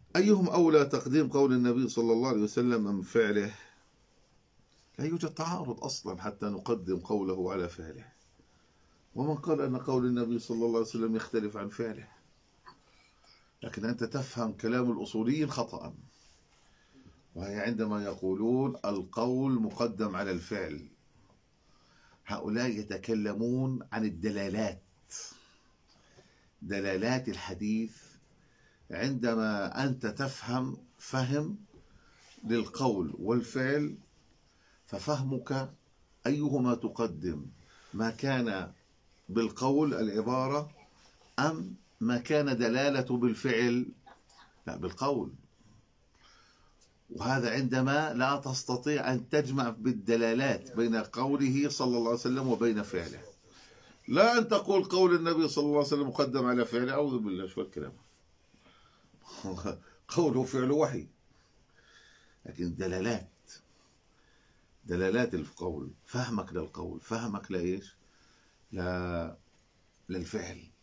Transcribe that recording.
أيهم أولى تقديم قول النبي صلى الله عليه وسلم أم فعله؟ لا يوجد تعارض أصلا حتى نقدم قوله على فعله. ومن قال أن قول النبي صلى الله عليه وسلم يختلف عن فعله؟ لكن أنت تفهم كلام الأصوليين خطأ، وهي عندما يقولون القول مقدم على الفعل، هؤلاء يتكلمون عن الدلالات، دلالات الحديث. عندما أنت تفهم فهم للقول والفعل، ففهمك أيهما تقدم، ما كان بالقول العبارة أم ما كان دلالة بالفعل؟ لا، بالقول. وهذا عندما لا تستطيع أن تجمع بالدلالات بين قوله صلى الله عليه وسلم وبين فعله. لا أن تقول قول النبي صلى الله عليه وسلم مقدم على فعله، أعوذ بالله، شو الكلام. قوله فعله وحي، لكن دلالات القول، فهمك للقول، فهمك لإيش؟ للفعل.